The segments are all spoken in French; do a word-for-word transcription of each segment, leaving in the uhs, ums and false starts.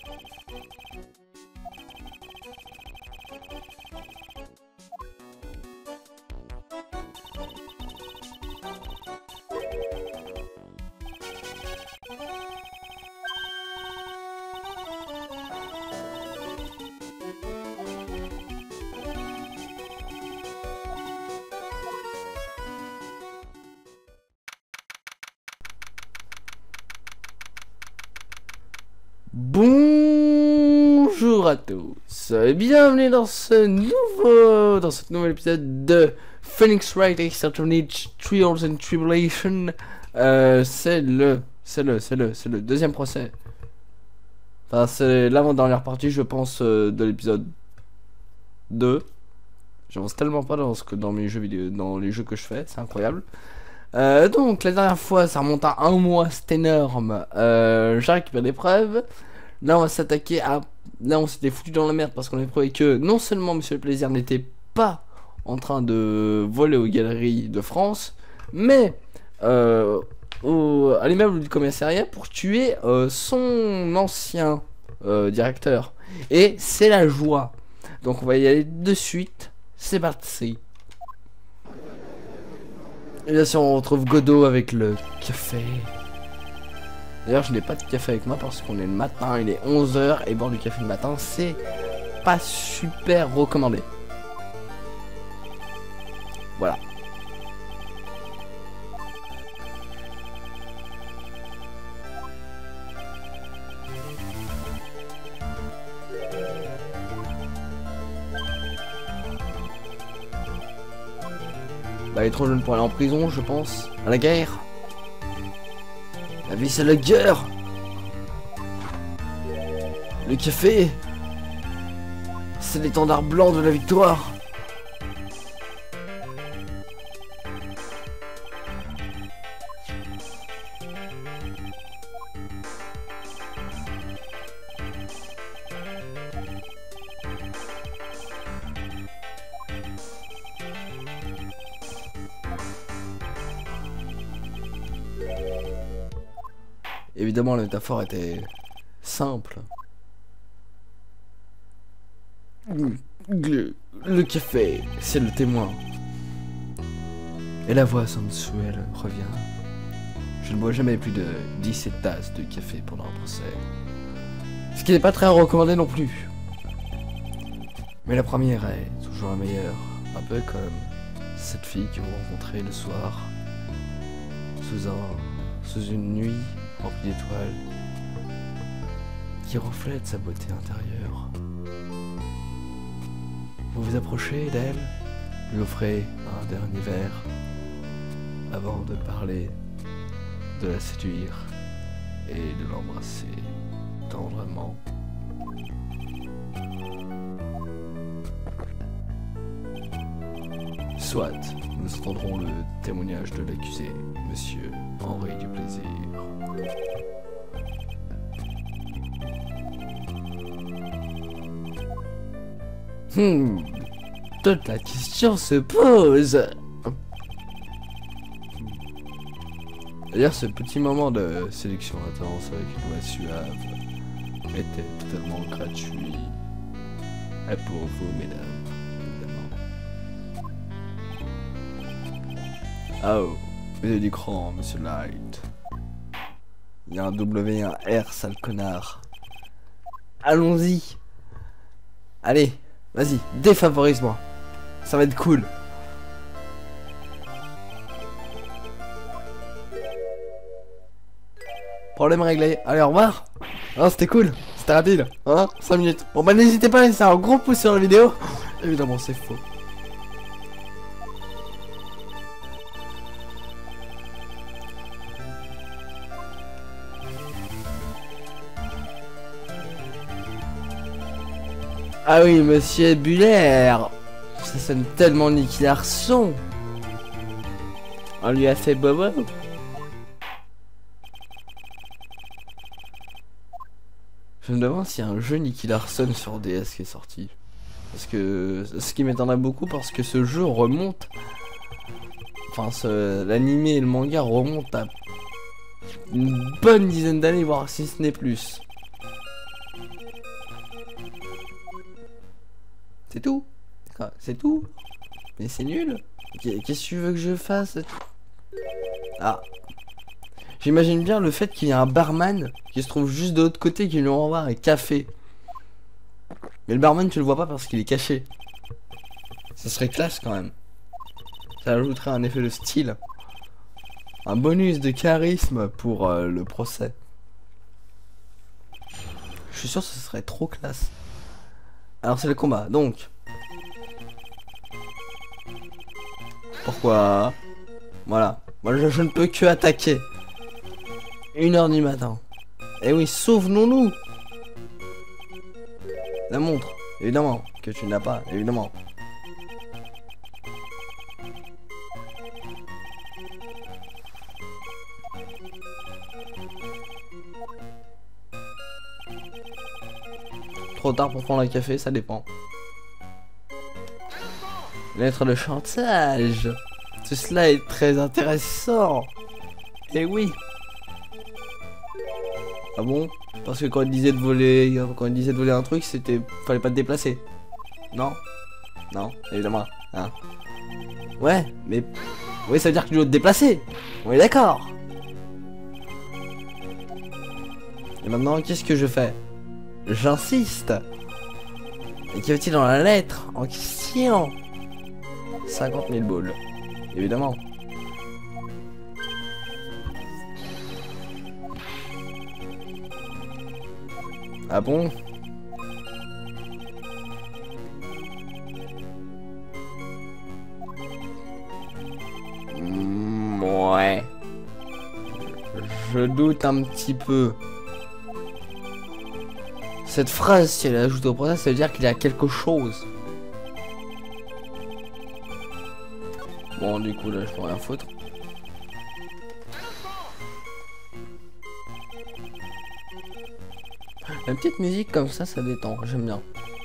Bonjour à tous et bienvenue dans ce nouveau, dans ce nouvel épisode de Phoenix Wright Exterminate Trials and Tribulation. Euh, c'est le, c'est le, c'est le, c'est le deuxième procès. Enfin, c'est l'avant-dernière partie, je pense, euh, de l'épisode deux. J'avance tellement pas dans ce que dans mes jeux vidéo, dans les jeux que je fais, c'est incroyable. Euh, donc la dernière fois, ça remonte à un mois, c'est énorme. Euh, j'ai récupéré des preuves. Là, on va s'attaquer à. Là, on s'était foutu dans la merde parce qu'on avait prouvé que non seulement Monsieur le Plaisir n'était pas en train de voler aux galeries de France, mais euh, au, à l'immeuble du commissariat pour tuer euh, son ancien euh, directeur. Et c'est la joie. Donc, on va y aller de suite. C'est parti. Et bien sûr, on retrouve Godot avec le café. D'ailleurs, je n'ai pas de café avec moi parce qu'on est le matin, il est onze heures et boire du café le matin, c'est pas super recommandé. Voilà. Bah, il est trop jeune pour aller en prison, je pense. À la guerre. La vie, c'est la guerre. Le café, c'est l'étendard blanc de la victoire. Évidemment, la métaphore était simple. Le, le café, c'est le témoin. Et la voix sensuelle revient. Je ne bois jamais plus de dix-sept tasses de café pendant un procès. Ce qui n'est pas très recommandé non plus. Mais la première est toujours la meilleure. Un peu comme cette fille que vous rencontrez le soir. Sous un... sous une nuit remplie d'étoiles qui reflète sa beauté intérieure. Vous vous approchez d'elle, lui offrez un dernier verre avant de parler, de la séduire et de l'embrasser tendrement. Soit nous entendrons le témoignage de l'accusé, Monsieur Henri du Plaisir. Hmm, toute la question se pose. D'ailleurs, ce petit moment de sélection intense avec une voix suave était totalement gratuit. Et pour vous, mesdames, évidemment. Oh, vous avez du cran, Monsieur Light. Il y a un W et un R, sale connard. Allons-y. Allez. Vas-y, défavorise-moi. Ça va être cool. Problème réglé. Allez, au revoir. Hein, c'était cool. C'était rapide. Hein, cinq minutes. Bon bah n'hésitez pas à laisser un gros pouce sur la vidéo. Évidemment, c'est faux. Ah oui, Monsieur Buller. Ça sonne tellement Nicky Larson. On lui a fait bobo. Je me demande s'il y a un jeu Nicky Larson sur D S qui est sorti. Parce que ce qui m'étonnerait beaucoup parce que ce jeu remonte. Enfin, l'animé et le manga remontent à une bonne dizaine d'années, voire si ce n'est plus. C'est tout. C'est tout. Mais c'est nul. Qu'est-ce que tu veux que je fasse? Ah. J'imagine bien le fait qu'il y a un barman qui se trouve juste de l'autre côté qui lui envoie un café. Mais le barman tu le vois pas parce qu'il est caché. Ça serait classe quand même. Ça ajouterait un effet de style. Un bonus de charisme pour euh, le procès. Je suis sûr que ce serait trop classe. Alors c'est le combat, donc. Pourquoi? Voilà. Moi je, je ne peux que attaquer. Une heure du matin. Eh oui, souvenons-nous. La montre, évidemment, que tu n'as pas, évidemment. Trop tard pour prendre un café, ça dépend. Lettre de chantage. Tout cela est très intéressant. Eh oui. Ah bon? Parce que quand il disait de voler, quand il disait de voler un truc, c'était, fallait pas te déplacer. Non? Non, évidemment. Hein. Ouais, mais oui, ça veut dire que tu dois te déplacer. On est d'accord. Et maintenant, qu'est-ce que je fais? J'insiste. Et qu'y a-t-il dans la lettre en question? cinquante mille balles. Évidemment. Ah bon? Mmh, ouais. Je doute un petit peu. Cette phrase, si elle est ajoutée au procès, ça veut dire qu'il y a quelque chose. Bon, du coup, là, je peux rien foutre. La petite musique comme ça, ça détend, j'aime bien.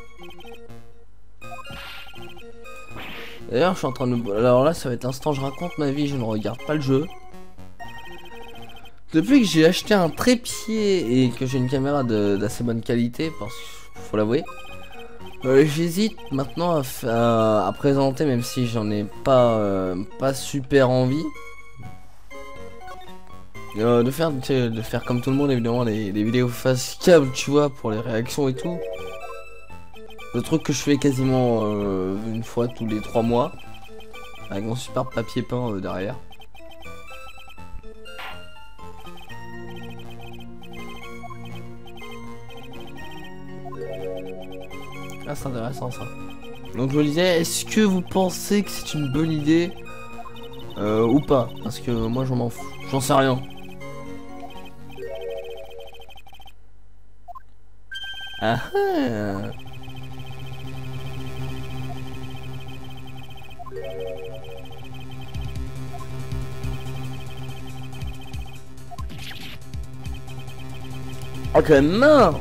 D'ailleurs, je suis en train de... Alors là, ça va être l'instant, je raconte ma vie, je ne regarde pas le jeu. Depuis que j'ai acheté un trépied et que j'ai une caméra d'assez bonne qualité, parce qu'il faut l'avouer, euh, j'hésite maintenant à, à, à présenter, même si j'en ai pas, euh, pas super envie. Euh, de faire de faire comme tout le monde évidemment des, des vidéos face câble, tu vois, pour les réactions et tout. Le truc que je fais quasiment euh, une fois tous les trois mois avec mon super papier peint euh, derrière. Ah, c'est intéressant ça. Donc je me disais, est-ce que vous pensez que c'est une bonne idée euh, ou pas? Parce que moi j'en m'en fous, j'en sais rien. Ah ah. Ok, non.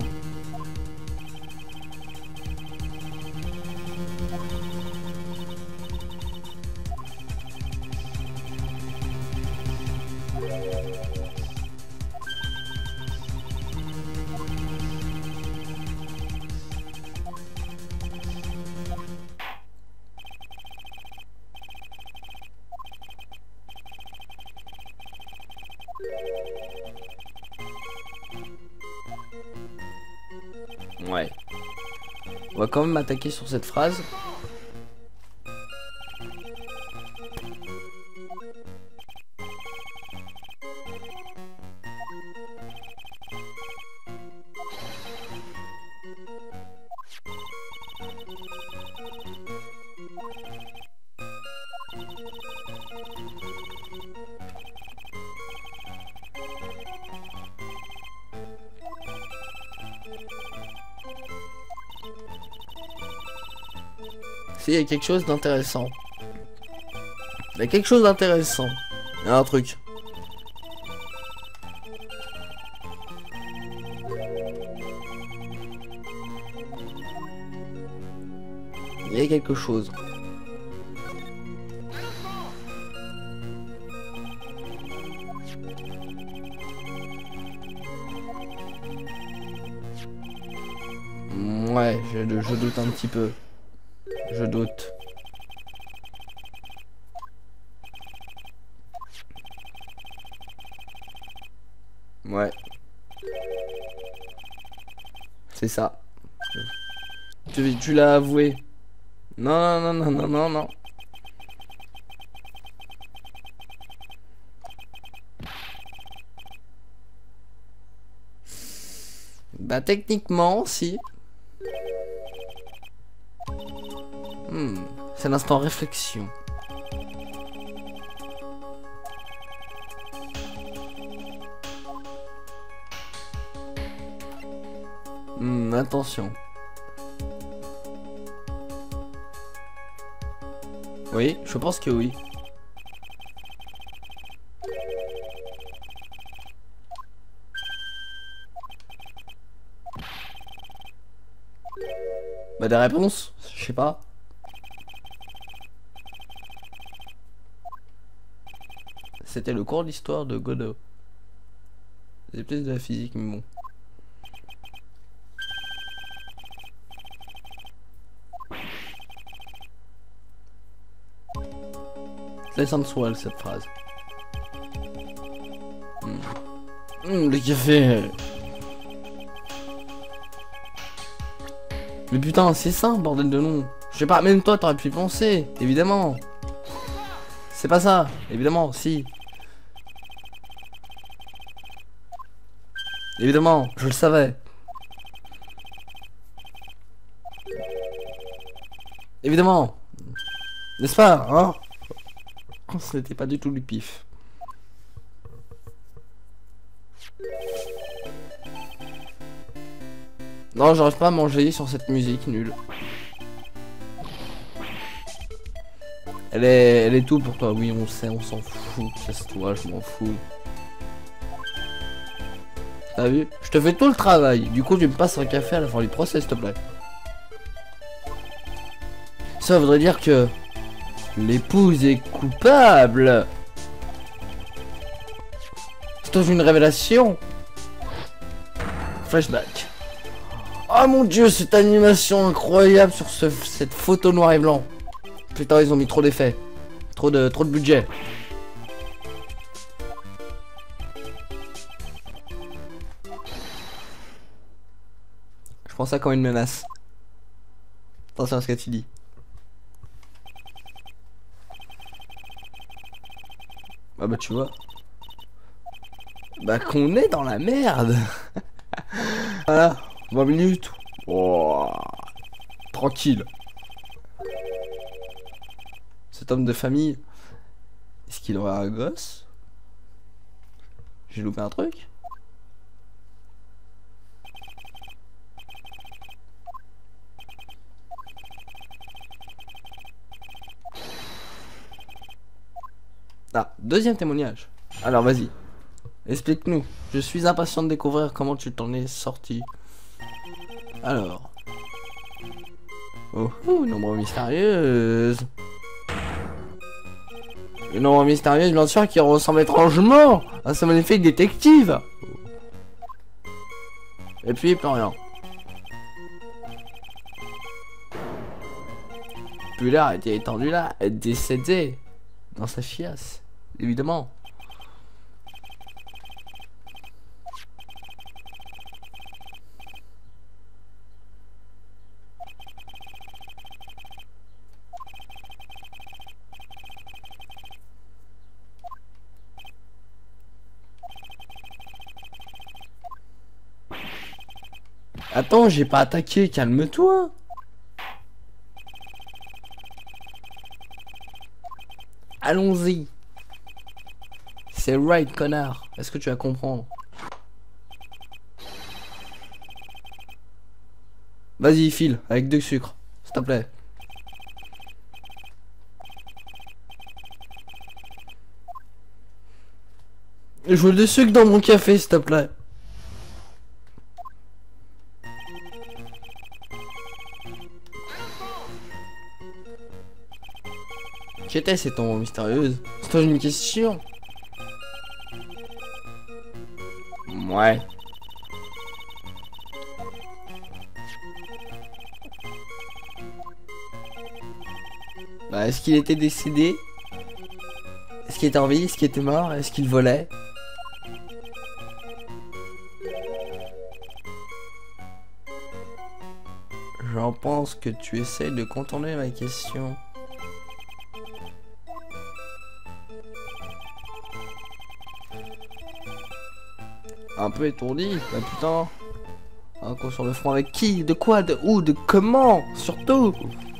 Ouais. On va quand même attaquer sur cette phrase. Si, il y a quelque chose d'intéressant. Il y a quelque chose d'intéressant. Il y a un truc. Il y a quelque chose. Ouais, je, je doute un petit peu. Je doute. Ouais. C'est ça. Tu, tu l'as avoué. Non, non, non, non, non, non. Bah techniquement, si. Hmm, c'est l'instant réflexion. Hmm, attention. Oui, je pense que oui. Bah des réponses, je sais pas. C'était le cours d'histoire de Godot. C'est plus de la physique, mais bon. C'est sensuel cette phrase. Mmh. Mmh, le café. Mais putain, c'est ça, bordel de nom. Je sais pas, même toi t'aurais pu y penser, évidemment. C'est pas ça, évidemment, si. Évidemment, je le savais. Évidemment. N'est-ce pas, hein? Ce n'était pas du tout du pif. Non, j'arrive pas à manger sur cette musique nulle. Elle est, elle est tout pour toi, oui, on sait, on s'en fout. Casse-toi, je m'en fous. T'as vu? Je te fais tout le travail. Du coup, tu me passes un café à la fin du procès, s'il te plaît. Ça voudrait dire que l'épouse est coupable. C'est une révélation. Flashback. Oh mon dieu, cette animation incroyable sur ce, cette photo noir et blanc. Putain, ils ont mis trop d'effets. Trop de, trop de budget. Je prends ça comme une menace. Attention à ce que tu dis. Ah bah tu vois. Bah qu'on est dans la merde. Voilà, vingt minutes. Oh, tranquille. Cet homme de famille, est-ce qu'il aura un gosse? J'ai loupé un truc? Ah, deuxième témoignage. Alors vas-y, explique-nous. Je suis impatient de découvrir comment tu t'en es sorti. Alors. Oh, oh, une ombre mystérieuse. Une ombre mystérieuse, bien sûr, qui ressemble étrangement à ce magnifique détective. Et puis, plus rien. Puis là, a été étendu là, est décédé dans sa chiasse, évidemment. Attends, j'ai pas attaqué, calme-toi. Allons-y. C'est right, connard. Est-ce que tu vas comprendre? Vas-y, file, avec deux sucres, s'il te plaît. Je veux du sucre dans mon café, s'il te plaît. Qu'était cette ombre mystérieuse? C'est une question. Ouais. Bah, est-ce qu'il était décédé? Est-ce qu'il était en vie? Est-ce qu'il était mort? Est-ce qu'il volait? J'en pense que tu essaies de contourner ma question. Un peu étourdi, bah putain. Un coup sur le front avec qui? De quoi? De où? De comment? Surtout.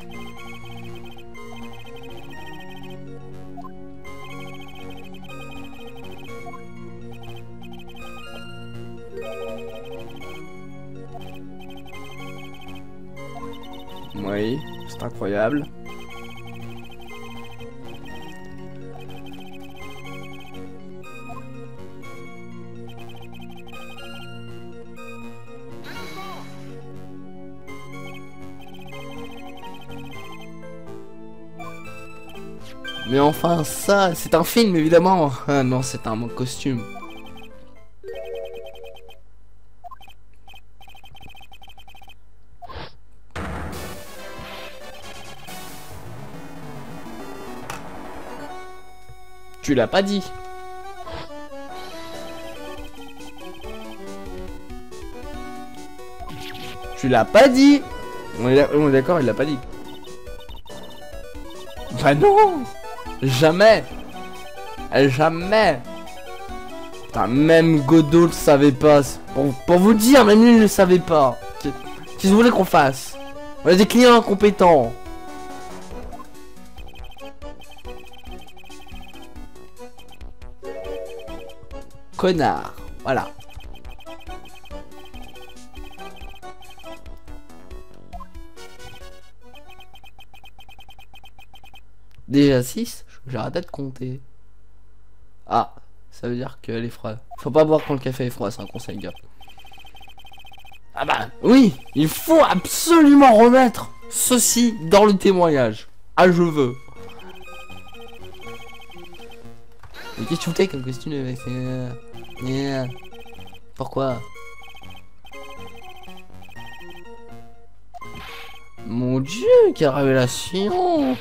Oui, c'est incroyable. Mais enfin, ça, c'est un film, évidemment. Ah non, c'est un costume. Tu l'as pas dit. Tu l'as pas dit. On est d'accord, il l'a pas dit. Bah non. Jamais. Jamais. Putain, même Godot le savait pas. Pour, pour vous dire, même lui ne le savait pas. Qu'est-ce que vous voulez qu'on fasse? On a des clients incompétents. Connard. Voilà. Déjà six, j'ai arrêté de compter. Ah, ça veut dire qu'elle est froide. Faut pas boire quand le café est froid, c'est un conseil, gars. Ah bah oui, il faut absolument remettre ceci dans le témoignage. Ah, je veux. Mais qu'est-ce que tu fais comme question avec euh... yeah. Pourquoi? Mon Dieu, quelle révélation!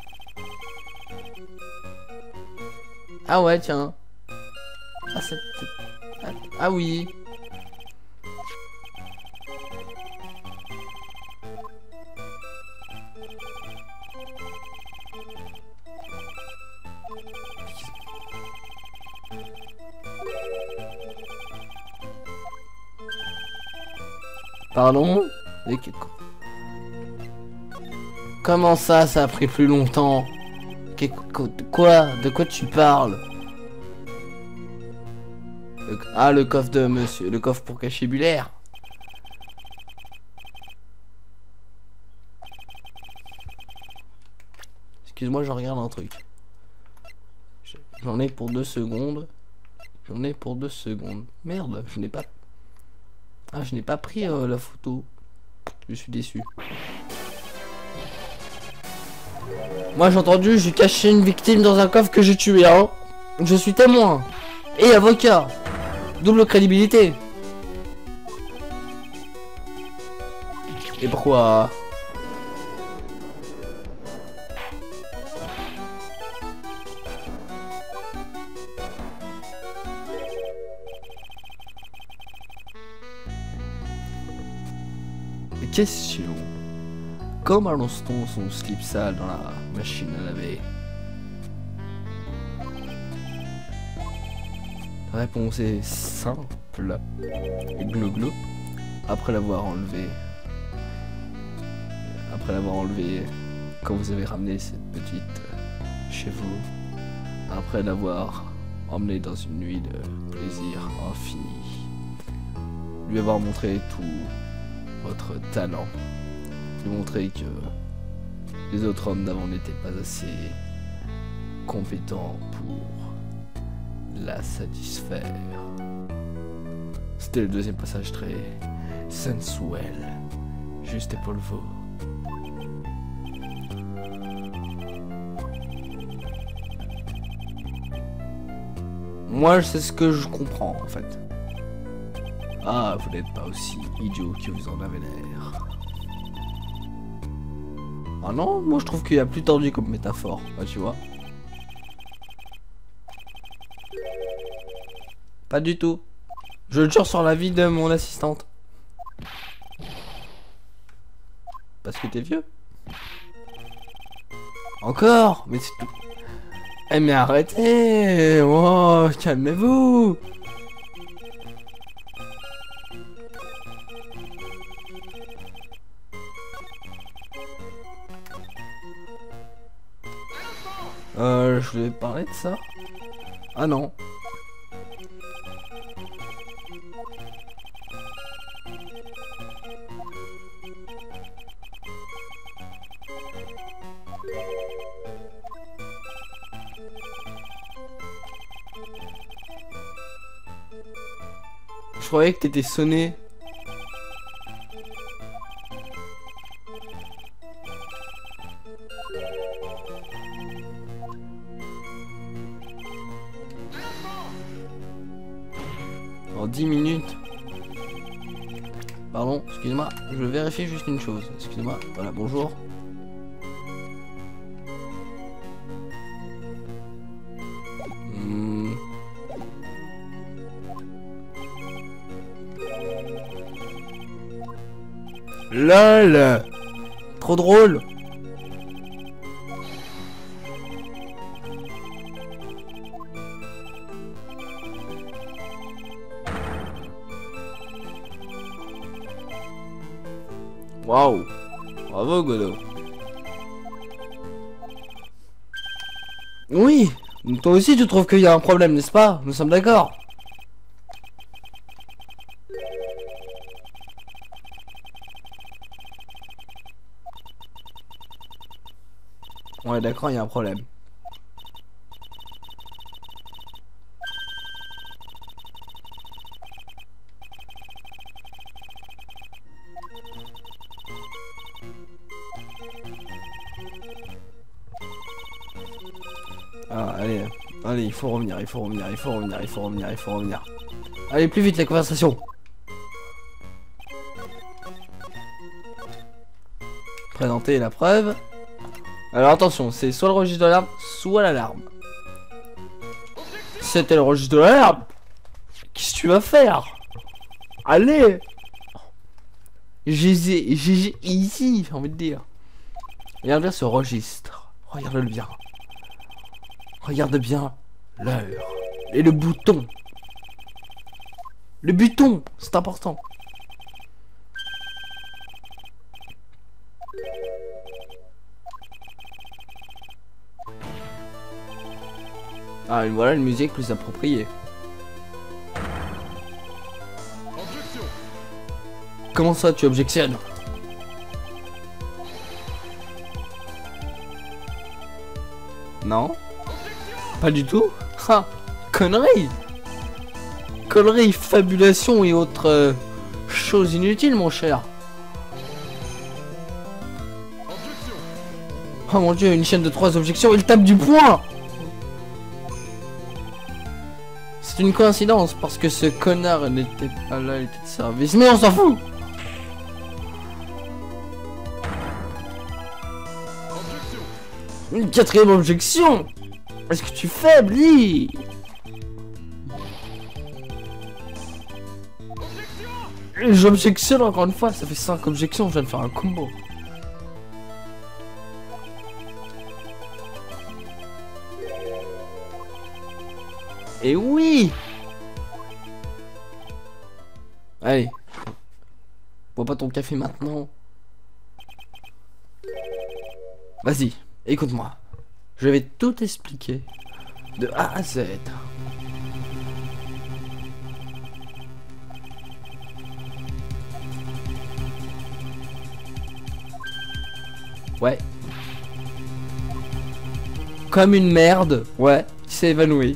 Ah ouais, tiens. Ah, c'est... Ah, ah oui. Pardon? Mais que... Comment ça, ça a pris plus longtemps? Que... Quoi? De quoi tu parles? Le... Ah, le coffre de monsieur... Le coffre pour cacher Buller. Excuse-moi, je regarde un truc. J'en ai pour deux secondes. J'en ai pour deux secondes. Merde, je n'ai pas... Ah, je n'ai pas pris euh, la photo. Je suis déçu. Moi, j'ai entendu, j'ai caché une victime dans un coffre que j'ai tué, hein. Je suis témoin. Et avocat. Double crédibilité. Et pourquoi? Question. Comment lance-t-on son slip sale dans la machine à laver? La réponse est simple. Glo-glo. Après l'avoir enlevé. Après l'avoir enlevé quand vous avez ramené cette petite euh, chez vous. Après l'avoir emmené dans une nuit de plaisir infini. Lui avoir montré tout votre talent. Lui montrer que les autres hommes d'avant n'étaient pas assez compétents pour la satisfaire. C'était le deuxième passage très sensuel, juste pour le veau. Moi, c'est ce que je comprends en fait. Ah, vous n'êtes pas aussi idiot que vous en avez l'air. Ah non, moi je trouve qu'il y a plus tordu comme métaphore, bah, tu vois. Pas du tout. Je le jure sur la vie de mon assistante. Parce que t'es vieux. Encore. Mais c'est tout. Eh mais arrêtez. Oh, calmez-vous. Euh, je vais parler de ça. Ah non. Je croyais que t'étais sonné. En dix minutes. Pardon, excusez-moi, je vérifie juste une chose. Excusez-moi, voilà, bonjour. Hmm. LOL. Trop drôle. Waouh. Bravo Godot. Oui. Toi aussi tu trouves qu'il y a un problème, n'est-ce pas? Nous sommes d'accord. Ouais d'accord, il y a un problème. Ah allez, allez, il faut revenir, il faut revenir, il faut revenir, il faut revenir, il faut revenir. Allez, plus vite la conversation. Présenter la preuve. Alors attention, c'est soit le registre de l'alarme, soit l'alarme. C'était le registre de l'alarme. Qu'est-ce que tu vas faire? Allez. G G, G G, easy, j'ai envie de dire. Regarde bien ce registre. Regarde-le bien. Regarde bien l'heure. Et le bouton. Le bouton, c'est important. Ah, et voilà une musique plus appropriée. Objection. Comment ça, tu objectionnes? Non? Pas du tout? Ah, connerie! Connerie, fabulation et autres euh, choses inutiles, mon cher. Objection. Oh mon dieu, une chaîne de trois objections, il tape du poing! C'est une coïncidence parce que ce connard n'était pas là, il était de service. Mais on s'en fout! Objection. Une quatrième objection! Est-ce que tu faiblis? J'objectionne encore une fois, ça fait cinq objections, je viens de faire un combo. Et oui! Allez. Bois pas ton café maintenant. Vas-y, écoute-moi. Je vais tout expliquer. De A à Z. Ouais. Comme une merde. Ouais, il s'est évanoui.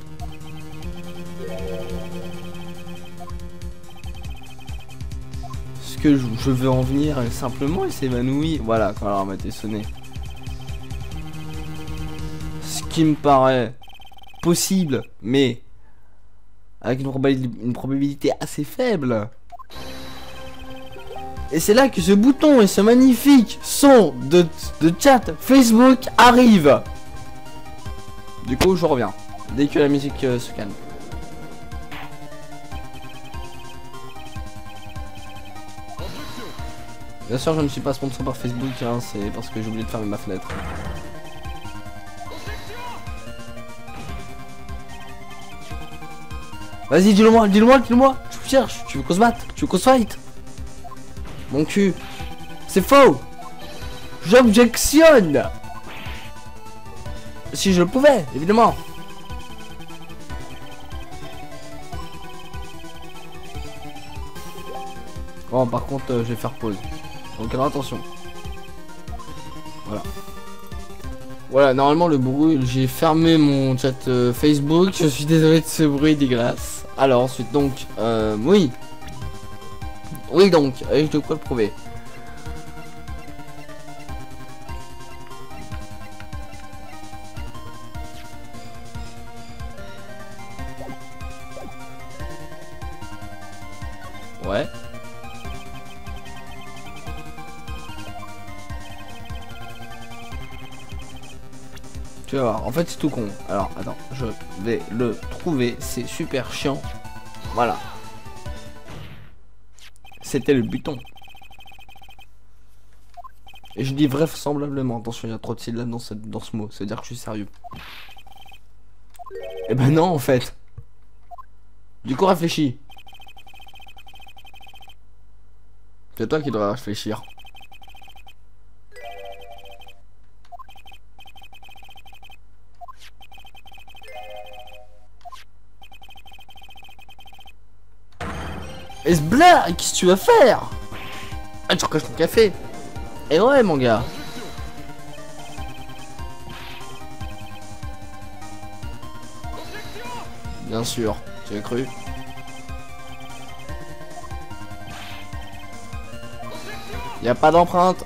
Ce que je, je veux en venir, simplement, il s'est évanoui. Voilà, quand l'alarme a été sonné. Ce qui me paraît possible, mais avec une, proba une probabilité assez faible. Et c'est là que ce bouton et ce magnifique son de, de chat Facebook arrive. Du coup, je reviens. Dès que la musique euh, se calme. Objection. Bien sûr, je ne suis pas sponsor par Facebook, hein, c'est parce que j'ai oublié de fermer ma fenêtre. Vas-y, dis-le moi, dis-le moi, dis-le moi. Je cherche, tu veux qu'on se batte? Tu veux qu'on se fight? Mon cul. C'est faux. J'objectionne. Si je le pouvais, évidemment. Bon, par contre, euh, je vais faire pause. Donc alors attention. Voilà. Voilà, normalement le bruit, j'ai fermé mon chat euh, Facebook. Je suis désolé de ce bruit dégueulasse. Alors ensuite donc, euh, oui. Oui donc, avec de quoi le prouver. Ouais. Tu vas voir, en fait c'est tout con. Alors attends, je vais le trouver, c'est super chiant. Voilà. C'était le bouton. Et je dis vraisemblablement, attention il y a trop de syllabes dans ce, dans ce mot, ça veut dire que je suis sérieux. Eh ben non en fait. Du coup réfléchis. C'est toi qui devrais réfléchir. Et ce blague, qu'est-ce que tu vas faire? Ah, tu recraches ton café. Et ouais, mon gars. Bien sûr, tu as cru. Y a pas d'empreinte.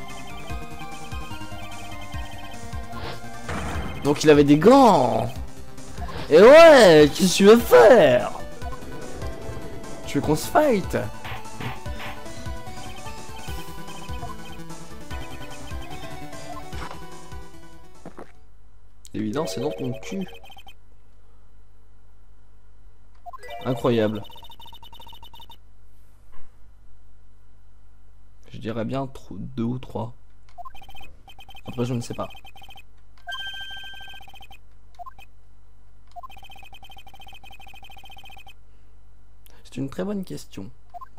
Donc il avait des gants. Et ouais, qu'est-ce que tu veux faire? Tu veux qu'on se fight? Évidemment, c'est dans ton cul. Incroyable. Je dirais bien deux ou trois. Après, je ne sais pas. C'est une très bonne question.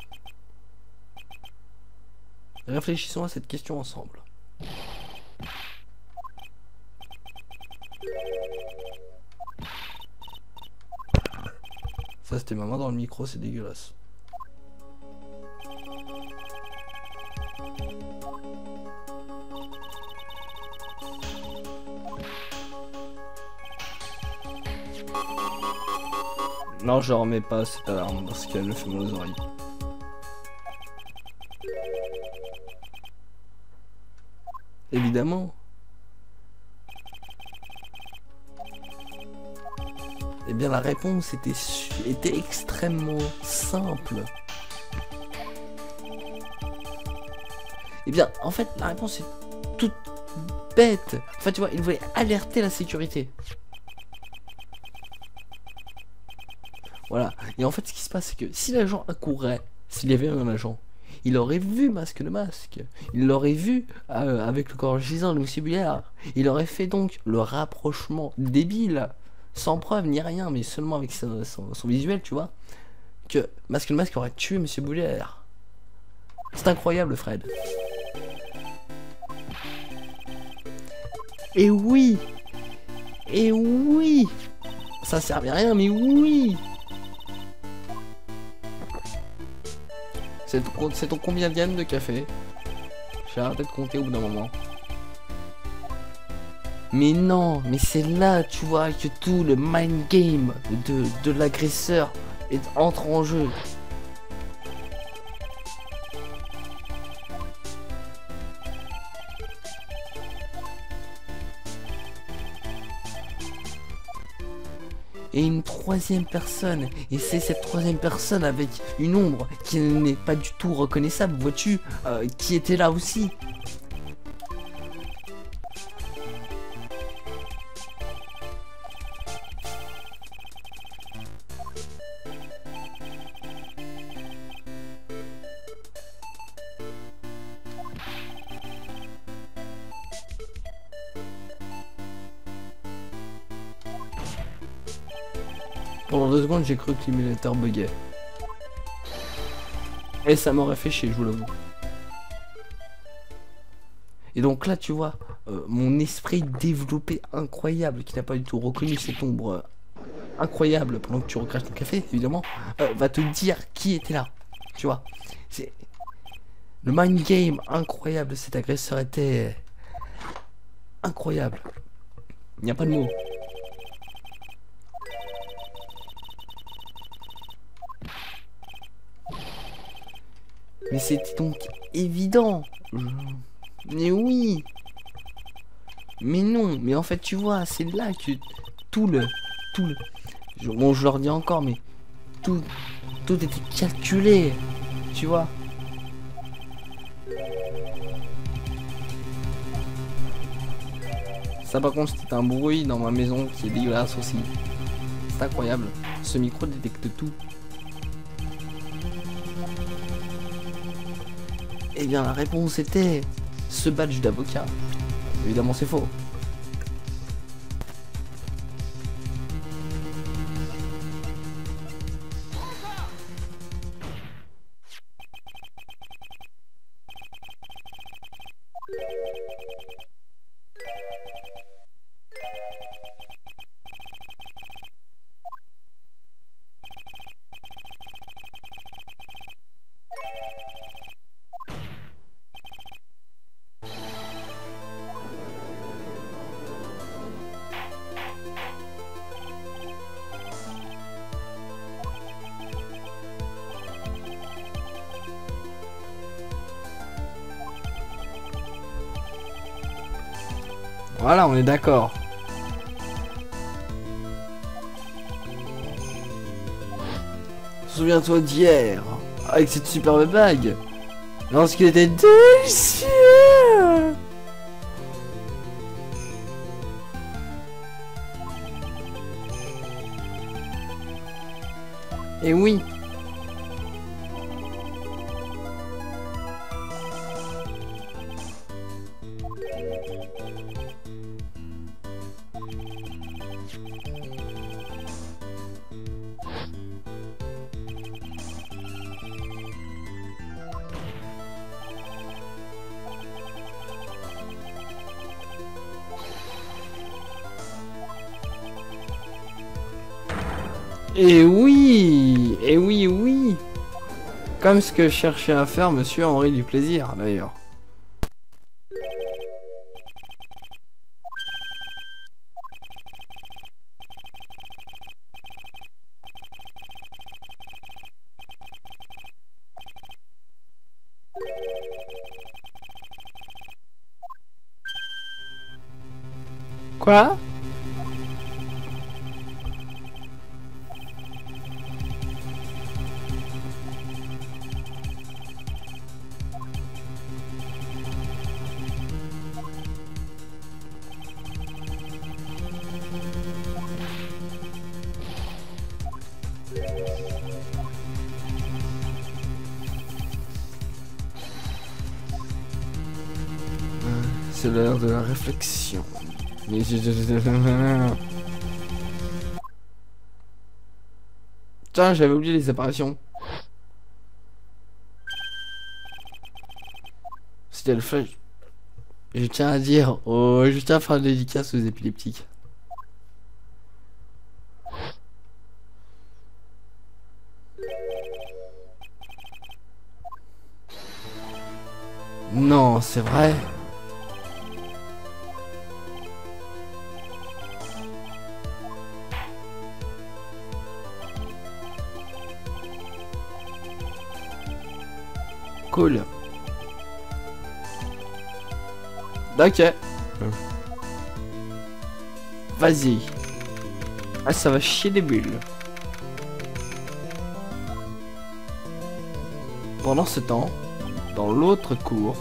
Réfléchissons à cette question ensemble. Ça c'était ma main dans le micro, c'est dégueulasse. Non, je remets pas cette alarme parce qu'elle me fait mal aux oreilles. Évidemment. Eh bien la réponse était, était extrêmement simple. Eh bien en fait la réponse est toute bête. Enfin tu vois, il voulait alerter la sécurité. Voilà. Et en fait ce qui se passe c'est que si l'agent accourait, s'il y avait un agent, il aurait vu Masque le Masque. Il l'aurait vu euh, avec le corps gisant de Monsieur Bullard. Il aurait fait donc le rapprochement débile. Sans preuve ni rien, mais seulement avec son, son, son visuel, tu vois, que Masque le Masque aurait tué Monsieur Boulard. C'est incroyable, Fred. Et oui, et oui, ça servait à rien, mais oui. C'est ton, c'est ton combien de café? J'ai arrêté de compter au bout d'un moment. Mais non, mais c'est là, tu vois, que tout le mind game de, de l'agresseur entre en jeu. et une troisième personne. Et c'est cette troisième personne avec une ombre qui n'est pas du tout reconnaissable, vois-tu, euh, qui était là aussi. Pendant deux secondes, j'ai cru que l'émulateur buguait. Et ça m'aurait fait chier, je vous l'avoue. Et donc là, tu vois, euh, mon esprit développé incroyable, qui n'a pas du tout reconnu cette ombre euh, incroyable pendant que tu recraches ton café, évidemment, euh, va te dire qui était là. Tu vois, c'est le mind game incroyable de cet agresseur était incroyable. Il n'y a pas de mots. Mais c'était donc évident. Mais oui. Mais non. Mais en fait, tu vois, c'est là que tout le... Tout le... Je, bon, je leur dis encore, mais... Tout... Tout était calculé. Tu vois. Ça, par contre, c'était un bruit dans ma maison qui est dégueulasse aussi. C'est incroyable. Ce micro détecte tout. Eh bien, la réponse était ce badge d'avocat. Évidemment, c'est faux. Voilà, on est d'accord. Souviens-toi d'hier, avec cette superbe bague, lorsqu'il était délicieux. Et oui. Et oui, et oui, oui. Comme ce que cherchait à faire Monsieur Henri du Plaisir, d'ailleurs. Quoi? C'est l'heure de la réflexion. Mais je... Tiens, j'avais oublié les apparitions. C'était le flash. Je tiens à dire, oh, je tiens à faire une dédicace aux épileptiques. Non, c'est vrai. Cool. Ok. Vas-y. Ah, ça va chier des bulles. Pendant ce temps, dans l'autre cour,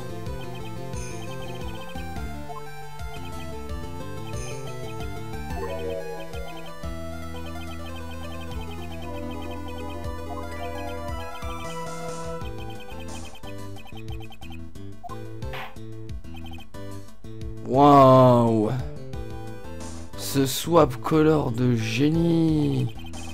waouh, ce swap color de génie.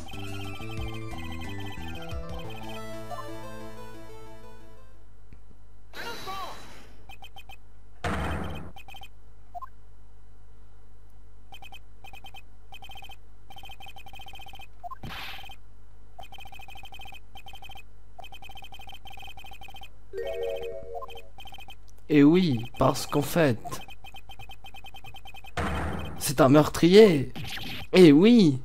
Et oui, parce qu'en fait, c'est un meurtrier. Et oui.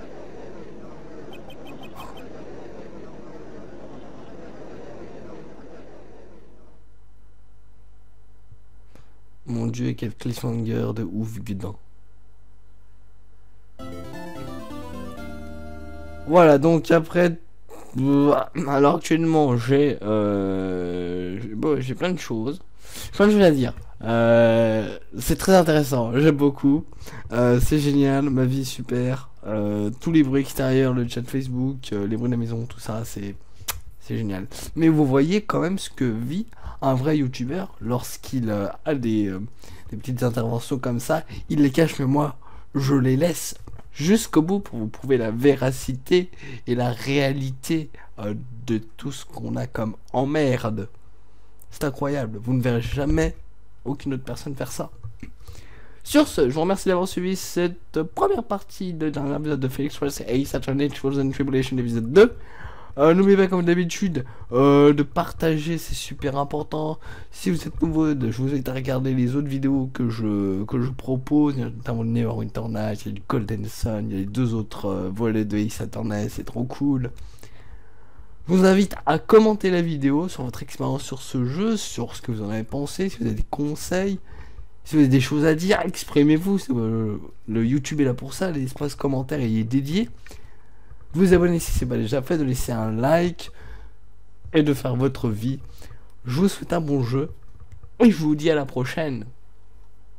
Mon Dieu, quel cliffhanger de ouf gudin. Voilà, donc après, alors actuellement j'ai euh, bon, j'ai plein de choses, plein de choses à dire. Euh, c'est très intéressant, j'aime beaucoup, euh, c'est génial, ma vie est super, euh, tous les bruits extérieurs, le chat Facebook, euh, les bruits de la maison, tout ça, c'est c'est génial. Mais vous voyez quand même ce que vit un vrai youtubeur lorsqu'il euh, a des, euh, des petites interventions comme ça, il les cache, mais moi je les laisse jusqu'au bout pour vous prouver la véracité et la réalité euh, de tout ce qu'on a comme emmerde. C'est incroyable, vous ne verrez jamais aucune autre personne faire ça. Sur ce, je vous remercie d'avoir suivi cette première partie de dernier épisode de Phoenix Wright et Ace Attorney Trials and Tribulation épisode deux. Euh, N'oubliez pas comme d'habitude euh, de partager, c'est super important. Si vous êtes nouveau, de, je vous invite à regarder les autres vidéos que je, que je propose. Il y a notamment le Neverwinter Nights, il y a du Golden Sun, il y a les deux autres euh, volets de Ace Attorney, c'est trop cool. Je vous invite à commenter la vidéo sur votre expérience sur ce jeu, sur ce que vous en avez pensé, si vous avez des conseils, si vous avez des choses à dire, exprimez-vous. Euh, le YouTube est là pour ça, l'espace commentaire y est dédié. Vous abonner si ce n'est pas déjà fait, de laisser un like et de faire votre vie. Je vous souhaite un bon jeu et je vous dis à la prochaine.